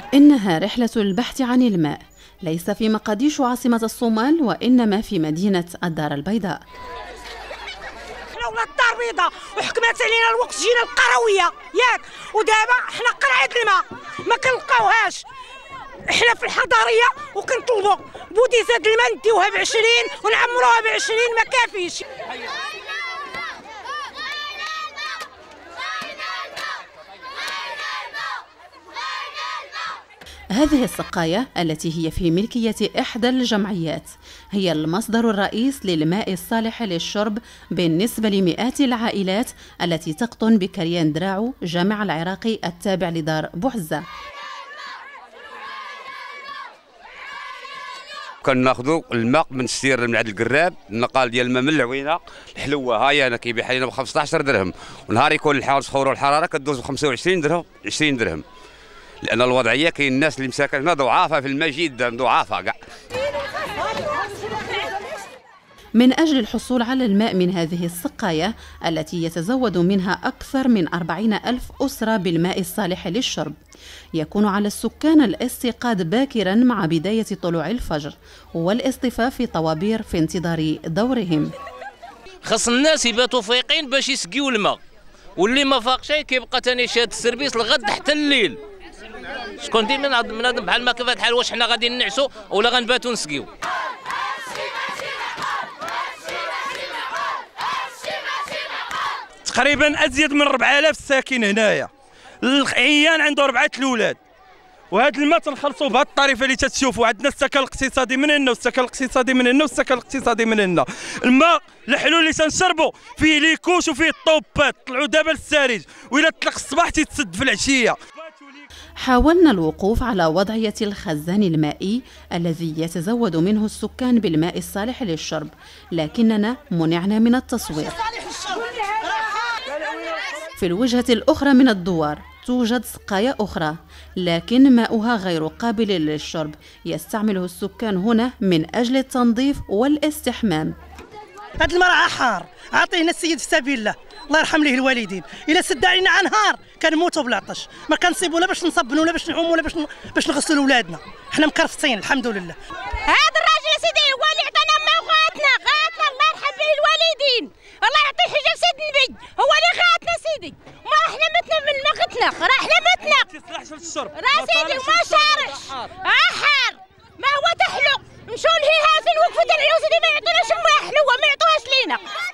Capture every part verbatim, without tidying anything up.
إنها رحلة البحث عن الماء، ليس في مقديشو عاصمة الصومال وإنما في مدينة الدار البيضاء. احنا ولاد الدار البيضاء وحكمت علينا الوقت جينا القروية ياك، ودابا احنا قرعة الماء ما كنلقاوهاش. احنا في الحضارية وكنطلبوا بوديزات الماء نديوها بعشرين ونعمروها بعشرين ما كافيش. هذه السقاية التي هي في ملكية إحدى الجمعيات هي المصدر الرئيس للماء الصالح للشرب بالنسبة لمئات العائلات التي تقطن بكريان دراعو جامع العراقي التابع لدار بوعزة. كناخذوا الماء من السير من عند القراب، النقال ديال الماء من العوينه الحلوه هاي انا كيبيع لنا ب خمسطاش درهم، ونهار يكون الحار سخور والحراره كدوز ب خمسة وعشرين درهم عشرين درهم، لان الوضعيه كاين الناس اللي مساكن هنا ضعافه في الماء جدا ضعافه كاع. من أجل الحصول على الماء من هذه السقاية التي يتزود منها أكثر من أربعين ألف أسرة بالماء الصالح للشرب، يكون على السكان الاستيقاظ باكرا مع بداية طلوع الفجر والاصطفاف في طوابير في انتظار دورهم. خاص الناس يباتوا فايقين باش يسقيوا الماء، واللي ما فاق شيء كيبقى تاني شاد السيرفيس لغد حتى الليل. شكون ديما بنادم بحال ما كيف الحال، واش حنا غادي نعسوا ولا غنباتوا نسقيو؟ تقريبا ازيد من أربعة آلاف ساكن هنايا، العيان عنده أربعة الأولاد، وهذا الماء تنخلصوا بهذه الطريقه اللي تتشوفوا. عندنا السكن الاقتصادي من هنا والسكن الاقتصادي من هنا والسكن الاقتصادي من هنا. الماء الحلول اللي تنشربوا فيه ليكوش وفيه الطوبات، طلعوا دابا للسارج، وإلا تطلق الصباح تيتسد في العشيه. حاولنا الوقوف على وضعية الخزان المائي الذي يتزود منه السكان بالماء الصالح للشرب، لكننا منعنا من التصوير. في الوجهة الأخرى من الدوار توجد سقاية أخرى، لكن ماؤها غير قابل للشرب، يستعمله السكان هنا من أجل التنظيف والاستحمام. هذا الماء راه حار، عطينا السيد في سبيل الله، الله يرحم ليه الوالدين. إلا سد علينا عن نهار كنموتوا بالعطش، ما كنصيبوا لا باش نصبنوا ولا باش نعوموا ولا باش باش نغسلوا ولادنا، حنا مكرفصين الحمد لله. هذا الراجل يا سيدي هو اللي عطانا ماء وغاتنا، غاتنا الله يرحم به الوالدين، الله يعطيه حجه لسيد النبي، هو اللي غاتنا سيدي، ما احنا متنا من الماء غتنا، راه احنا متنا. ما تصلحش للشرب. راه سيدي وما شارش، حار، ما هو تحلو، نمشيو لهيها في الوقفه تاع سيدي ما يعطوناش ماء حلوه، ما يعطوهاش لينا.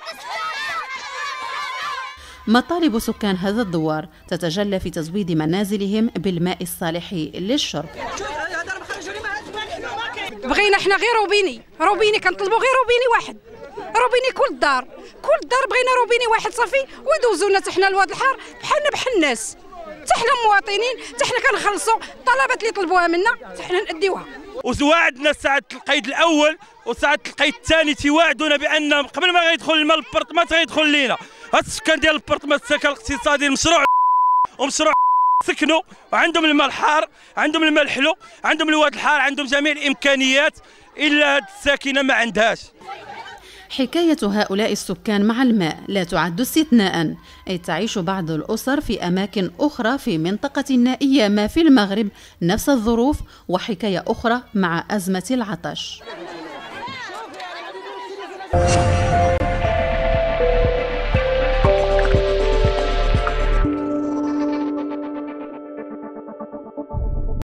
مطالب سكان هذا الدوار تتجلى في تزويد منازلهم بالماء الصالح للشرب. بغينا احنا غير روبيني، روبيني كنطلبوا غير روبيني واحد، روبيني كل دار، كل دار بغينا روبيني واحد صافي، ويدوزوا لنا حتى حنا لواد الحار بحالنا بحال الناس، حتى حنا مواطنين، حتى حنا كنخلصوا الطلبات اللي يطلبوها منا حتى حنا نأديوها. وتواعدنا ساعة القيد الأول وساعة القيد الثاني تيواعدونا بأن قبل ما غيدخل الماء للبرطمات غيدخل لينا. هاد السكان ديال البرطمات السكن الاقتصادي المشروع ومشروع سكنوا وعندهم الماء الحار، عندهم الماء الحلو، عندهم الواد الحار، عندهم جميع الإمكانيات، إلا هاد الساكنة ما عندهاش. حكاية هؤلاء السكان مع الماء لا تعد استثناء، أي تعيش بعض الأسر في أماكن أخرى في منطقة نائية ما في المغرب نفس الظروف، وحكاية أخرى مع أزمة العطش.